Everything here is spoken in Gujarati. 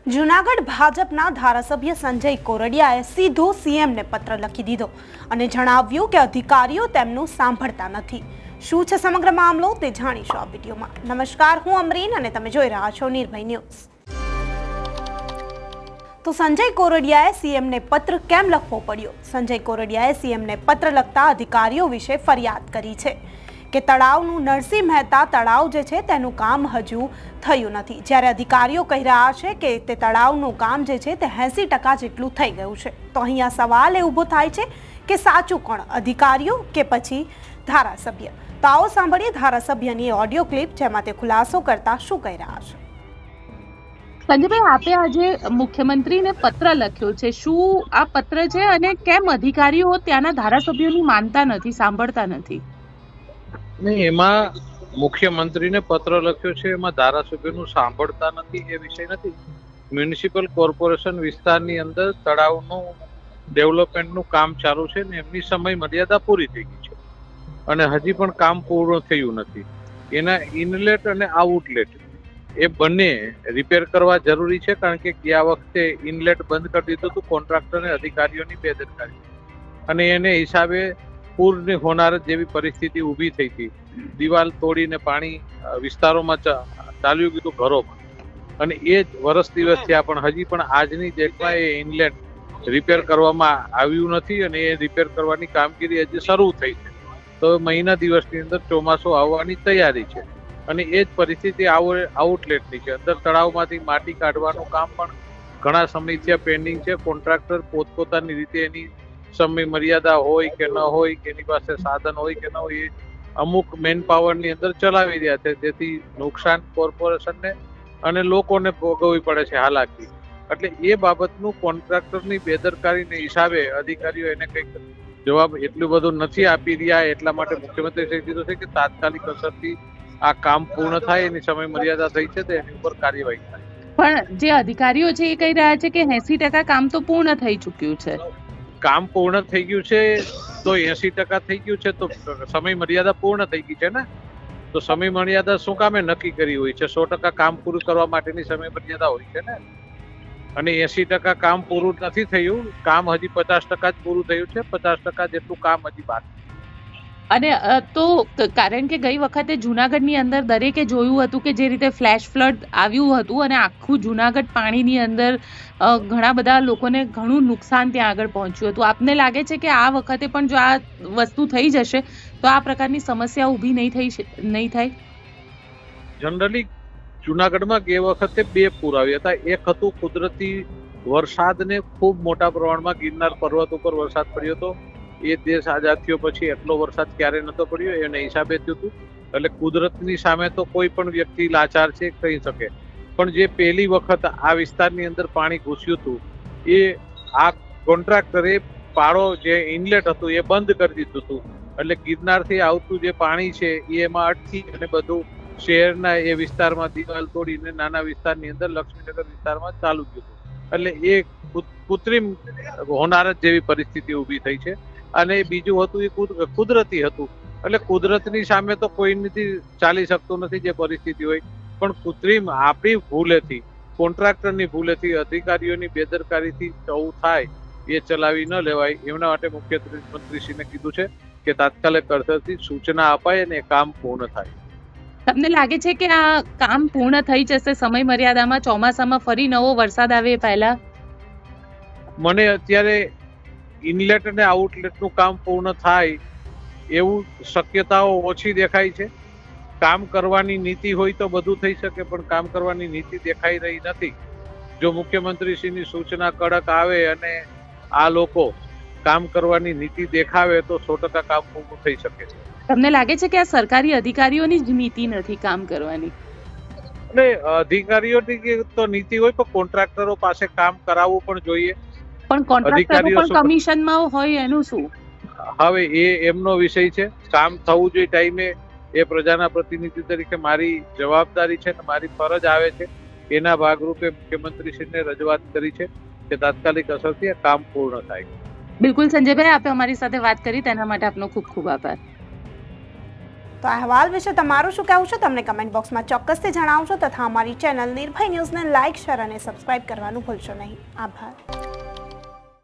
જૂનાગઢ ભાજપના ધારાસભ્ય સંજય કોરડિયાએ સીધો સીએમને પત્ર લખી દીધો અને જણાવ્યું કે અધિકારીઓ તેમનું સાંભળતા નથી। શું છે સમગ્ર મામલો તે જાણીશું આ વિડીયોમાં। નમસ્કાર, હું અમરીન અને તમે જોઈ રહ્યા છો નિર્ભય ન્યૂઝ। તો સંજય કોરડિયાએ સીએમને પત્ર કેમ લખવો પડ્યો? સંજય કોરડિયાએ સીએમને પત્ર લખતા અધિકારીઓ વિશે ફરિયાદ કરી છે કે તળાવનું નરસિંહ મહેતા તળાવ જે છે તેનું કામ હજુ થયું નથી, જ્યારે અધિકારીઓ કહી રહ્યા છે કે તે તળાવનું કામ જે છે તે 80% જેટલું થઈ ગયું છે। તો અહીંયા સવાલ એ ઊભો થાય છે કે સાચું કોણ, અધિકારીઓ કે પછી ધારાસભ્ય? તો આવો સાંભળીએ ધારાસભ્યની ઓડિયો ક્લિપ, જેમાં તે ખુલાસો કરતા શું કહી રહ્યા છે। સંજયભાઈ, આપે આજે મુખ્યમંત્રીને પત્ર લખ્યો છે, શું આ પત્ર છે અને કેમ અધિકારીઓ ત્યાંના ધારાસભ્યોની માનતા નથી, સાંભળતા નથી? નહીં, એમાં મુખ્યમંત્રીને પત્ર લખ્યો છે, એમાં ધારાસભ્યોનું સાંભળતા નથી એ વિષય નથી। મ્યુનિસિપલ કોર્પોરેશન વિસ્તારની અંદર તળાવનું ડેવલપમેન્ટનું કામ ચાલુ છે ને એમની સમય મર્યાદા પૂરી થઈ ગઈ છે અને હજી પણ કામ પૂર્ણ થયું નથી। એના ઇનલેટ અને આઉટલેટ એ બંને રિપેર કરવા જરૂરી છે, કારણ કે ગયા વખતે ઇનલેટ બંધ કરી દીધું હતું કોન્ટ્રાક્ટર અને અધિકારીઓની બેદરકારી, અને એને હિસાબે પૂરની હોનારત જેવી પરિસ્થિતિ ઊભી થઈ હતી। દિવાલ તોડીને પાણી વિસ્તારોમાં ચાલ્યું ગયું ઘરોમાં, અને એ જ વર્ષ દિવસ થયા પણ હજી પણ આજની ડેટમાં એ ઇનલેટ રિપેર કરવામાં આવ્યું નથી અને એ રિપેર કરવાની કામગીરી હજી શરૂ થઈ છે। તો મહિના દિવસની અંદર ચોમાસું આવવાની તૈયારી છે અને એ જ પરિસ્થિતિ આઉટલેટની છે। અંદર તળાવમાંથી માટી કાઢવાનું કામ પણ ઘણા સમયથી પેન્ડિંગ છે। કોન્ટ્રાક્ટર પોતપોતાની રીતે એની સમય મર્યાદા હોય કે ન હોય, કે એની પાસે સાધન હોય કે ન હોય, એ અમુક મેન પાવરની અંદર ચલાવી રહ્યા છે, જેથી નુકસાન કોર્પોરેશનને અને લોકોને ભોગવવી પડે છે હાલાકી। એટલે એ બાબતનું કોન્ટ્રાક્ટરની બેદરકારીને હિસાબે અધિકારીઓ એને કંઈક જવાબ એટલું બધું નથી આપી રહ્યા, એટલા માટે મુખ્યમંત્રી કહી દીધું છે કે તાત્કાલિક અસરથી આ કામ પૂર્ણ થાય, એની સમય મર્યાદા થઈ છે તો એની ઉપર કાર્યવાહી થાય। પણ જે અધિકારીઓ છે એ કહી રહ્યા છે કે 80% કામ તો પૂર્ણ થઈ ચૂક્યું છે। કામ પૂર્ણ થઈ ગયું છે તો 80% થઈ ગયું છે તો સમય મર્યાદા પૂર્ણ થઈ ગઈ છે ને, તો સમય મર્યાદા શું કામે નક્કી કરી હોય છે? 100% કામ પૂરું કરવા માટેની સમય મર્યાદા હોય છે ને, અને 80% કામ પૂરું નથી થયું, કામ હજી 50% જ પૂરું થયું છે, 50% જેટલું કામ હજી બાકી। અને તો કારણ કે ગઈ વખતે જૂનાગઢની અંદર દરેકે જોયું હતું કે જે રીતે ફ્લેશ ફ્લડ આવ્યું હતું અને આખું જૂનાગઢ પાણીની અંદર ઘણા બધા લોકોને ઘણું નુકસાન ત્યાં આગળ પહોંચ્યું હતું। આપને લાગે છે કે આ વખતે પણ જો આ વસ્તુ થઈ જશે તો આ પ્રકારની સમસ્યા ઊભી નહીં થાય? જનરલી જૂનાગઢમાં ગઈ વખતે 2 પૂર આવ્યા હતા। એક હતું કુદરતી વરસાદને ખૂબ મોટા પ્રમાણમાં ગિરનાર પર્વત ઉપર વરસાદ પડ્યો હતો। એ દેશ આઝાદ થયો પછી એટલો વરસાદ ક્યારે નતો પડ્યો, એને હિસાબે થયું હતું। એટલે કુદરતની સામે તો કોઈ પણ વ્યક્તિ લાચાર છે કહી શકે, પણ જે પહેલી વખત આ વિસ્તારની અંદર પાણી ઘૂસ્યું હતું એ આ કોન્ટ્રાક્ટરે પાળો જે ઇનલેટ હતું એ બંધ કરી દીધું હતું, એટલે ગિરનારથી આવતું જે પાણી છે એ એમાં અટકી અને બધું શહેરના એ વિસ્તારમાં દિવાલ તોડીને નાના વિસ્તારની અંદર લક્ષ્મીનગર વિસ્તારમાં ચાલુ ગયું હતું। એટલે એ કૃત્રિમ હોનારત જેવી પરિસ્થિતિ ઊભી થઈ છે। અને બીજું હતું એ કુદરતી હતું, એટલે કુદરતની સામે તો કોઈ નથી ચાલી શકતું નથી જે પરિસ્થિતિ હોય, પણ કૃત્રિમ આપણી ભૂલેથી, કોન્ટ્રાક્ટરની ભૂલેથી, અધિકારીઓની બેદરકારીથી આવું થાય એ ચલાવી ન લેવાય। એમના માટે મુખ્યમંત્રીશ્રીને કીધું છે કે તાત્કાલિક અસરથી સૂચના અપાય અને કામ પૂર્ણ થાય। તમને લાગે છે કે આ કામ પૂર્ણ થઈ જશે સમય મર્યાદામાં, ચોમાસામાં ફરી નવો વરસાદ આવે પહેલા? મને અત્યારે ઇનલેટ અને આઉટલેટનું કામ પૂર્ણ થાય એવું શક્યતાઓ ઓછી દેખાય છે। કામ કરવાની નીતિ હોય તો બધું થઈ શકે, પણ કામ કરવાની નીતિ દેખાઈ રહી નથી। જો મુખ્યમંત્રીશ્રીની સૂચના કડક આવે અને આ લોકો કામ કરવાની નીતિ દેખાવે તો 100% કામ પૂરું થઈ શકે છે। તમને લાગે છે કે આ સરકારી અધિકારીઓની જ નીતિ નથી કામ કરવાની? એટલે અધિકારીઓની તો નીતિ હોય, પણ કોન્ટ્રાક્ટરો પાસે કામ કરાવવું પણ જોઈએ। પણ કોન્ટ્રાક્ટરો પણ કમિશનમાં હોય એનું શું? હવે એ એમનો વિષય છે। કામ થવું જોઈએ ટાઈમે, એ પ્રજાના પ્રતિનિધિ તરીકે મારી જવાબદારી છે અને મારી ફરજ આવે છે। એના ભાગરૂપે મુખ્યમંત્રીશ્રીને રજૂઆત કરી છે કે તાત્કાલિક અસરથી આ કામ પૂર્ણ થાય। બિલકુલ સંજયભાઈ, આપે અમારી સાથે વાત કરી તેના માટે આપનો ખૂબ ખૂબ આભાર। તો આ અહેવાલ વિશે તમારું શું કહેવું છે તમને કમેન્ટ બોક્સમાં ચોક્કસથી જણાવશો તથા અમારી ચેનલ નિર્ભય ન્યૂઝને લાઇક, શેર અને સબસ્ક્રાઇબ કરવાનું ભૂલશો નહીં. આભાર.